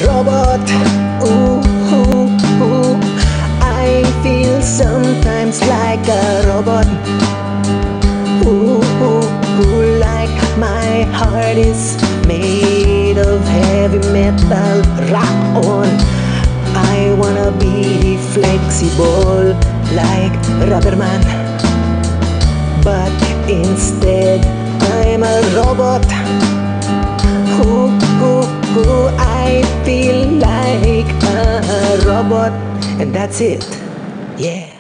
Robot, ooh, ooh, ooh. I feel sometimes like a robot. Ooh, ooh, ooh, like my heart is made of heavy metal. Rock on. I wanna be flexible like rubber man, but instead I'm a robot. Ooh, ooh, ooh, I feel like a robot, and that's it. Yeah.